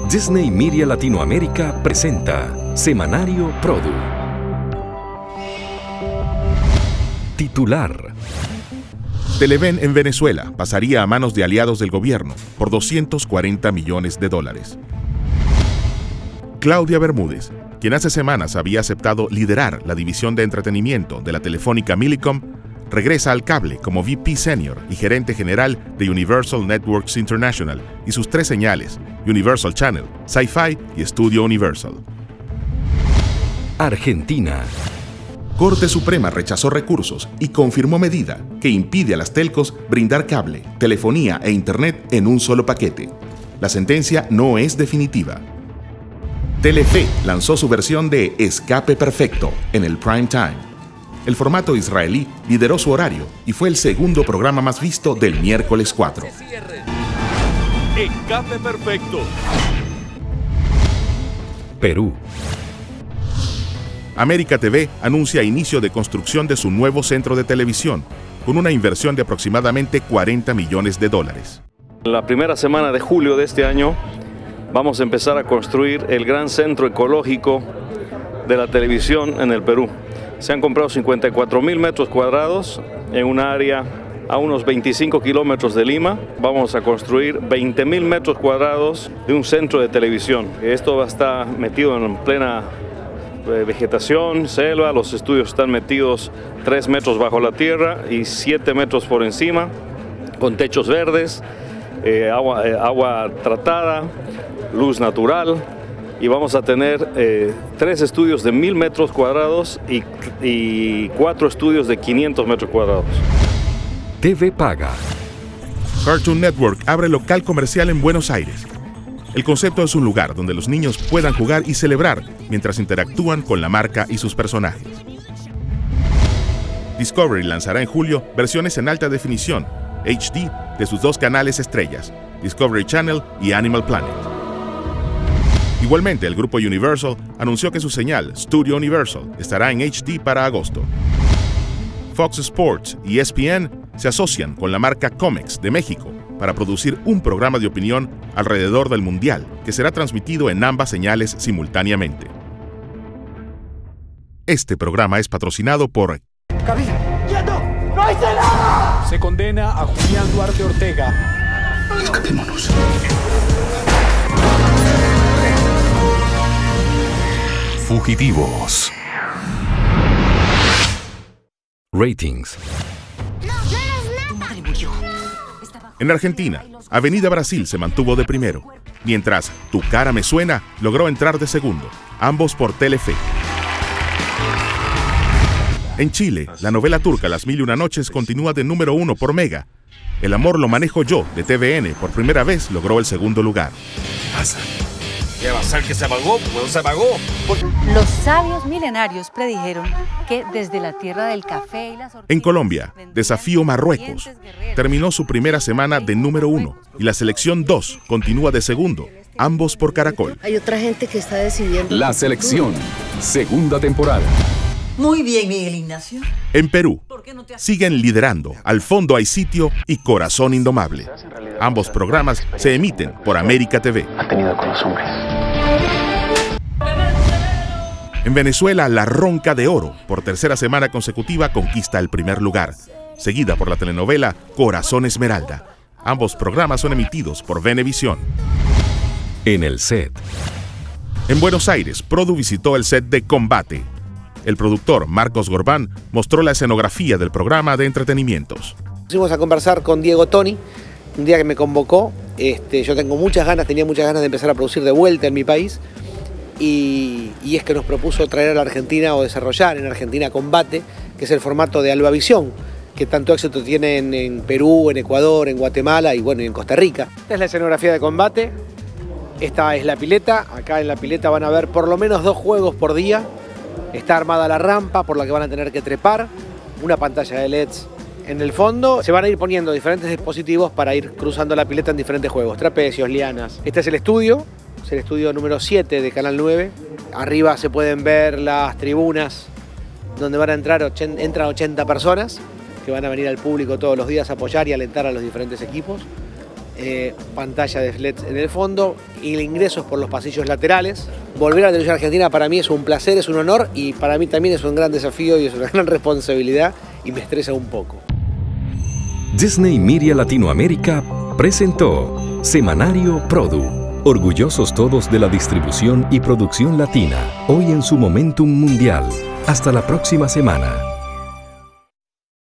Disney Media Latinoamérica presenta Semanario Produ. Titular. Televen en Venezuela pasaría a manos de aliados del gobierno por $240 millones. Claudia Bermúdez, quien hace semanas había aceptado liderar la división de entretenimiento de la telefónica Millicom, regresa al cable como VP Senior y gerente general de Universal Networks International y sus tres señales, Universal Channel, Sci-Fi y Studio Universal. Argentina. Corte Suprema rechazó recursos y confirmó medida que impide a las telcos brindar cable, telefonía e internet en un solo paquete. La sentencia no es definitiva. Telefe lanzó su versión de Escape Perfecto en el prime time. El formato israelí lideró su horario y fue el segundo programa más visto del miércoles 4. Escape Perfecto. Perú. América TV anuncia inicio de construcción de su nuevo centro de televisión, con una inversión de aproximadamente $40 millones. La primera semana de julio de este año vamos a empezar a construir el gran centro ecológico de la televisión en el Perú. Se han comprado 54.000 metros cuadrados en un área a unos 25 kilómetros de Lima. Vamos a construir 20.000 metros cuadrados de un centro de televisión. Esto va a estar metido en plena vegetación, selva. Los estudios están metidos 3 metros bajo la tierra y 7 metros por encima, con techos verdes, agua tratada, luz natural. Y vamos a tener 3 estudios de 1.000 metros cuadrados y 4 estudios de 500 metros cuadrados. TV Paga. Cartoon Network abre local comercial en Buenos Aires. El concepto es un lugar donde los niños puedan jugar y celebrar mientras interactúan con la marca y sus personajes. Discovery lanzará en julio versiones en alta definición, HD, de sus 2 canales estrellas, Discovery Channel y Animal Planet. Igualmente, el grupo Universal anunció que su señal, Studio Universal, estará en HD para agosto. Fox Sports y ESPN se asocian con la marca Comex de México para producir un programa de opinión alrededor del Mundial, que será transmitido en ambas señales simultáneamente. Este programa es patrocinado por... ¡Quieto! ¡No hice nada! Se condena a Julián Duarte Ortega. Escapémonos. Fugitivos. Ratings. Tu madre murió. En Argentina, Avenida Brasil se mantuvo de primero, mientras Tu cara me suena logró entrar de segundo, ambos por Telefe. En Chile, la novela turca Las Mil y Una Noches continúa de número 1 por Mega. El amor lo manejo yo, de TVN, por primera vez logró el segundo lugar. ¿Qué va a ser que se apagó? Pues se apagó. Los sabios milenarios predijeron que desde la tierra del café y las orquídeas... En Colombia, Desafío Marruecos terminó su primera semana de número 1 y la selección 2 continúa de segundo, ambos por Caracol. Hay otra gente que está decidiendo... La selección, segunda temporada. Muy bien, Miguel Ignacio. En Perú, siguen liderando Al fondo hay sitio y Corazón Indomable. Ambos programas se emiten por América TV. Ha tenido con los hombres. En Venezuela, La Ronca de Oro, por tercera semana consecutiva, conquista el primer lugar, seguida por la telenovela Corazón Esmeralda. Ambos programas son emitidos por Venevisión. En el set. En Buenos Aires, Produ visitó el set de Combate. El productor Marcos Gorbán mostró la escenografía del programa de entretenimientos. Fuimos a conversar con Diego Toni, un día que me convocó. Yo tenía muchas ganas de empezar a producir de vuelta en mi país. Y es que nos propuso traer a la Argentina o desarrollar en Argentina Combate, que es el formato de Albavisión, que tanto éxito tiene en Perú, en Ecuador, en Guatemala y bueno, y en Costa Rica. Esta es la escenografía de Combate, esta es la pileta. Acá en la pileta van a ver por lo menos 2 juegos por día. Está armada la rampa por la que van a tener que trepar, una pantalla de LEDs en el fondo. Se van a ir poniendo diferentes dispositivos para ir cruzando la pileta en diferentes juegos, trapecios, lianas. Este es el estudio número 7 de Canal 9. Arriba se pueden ver las tribunas donde van a entran 80 personas que van a venir al público todos los días a apoyar y alentar a los diferentes equipos. pantalla de LEDs en el fondo y el ingreso es por los pasillos laterales. Volver a la televisión argentina para mí es un placer, es un honor y para mí también es un gran desafío y es una gran responsabilidad y me estresa un poco. Disney Media Latinoamérica presentó Semanario Produ. Orgullosos todos de la distribución y producción latina, hoy en su momentum mundial. Hasta la próxima semana.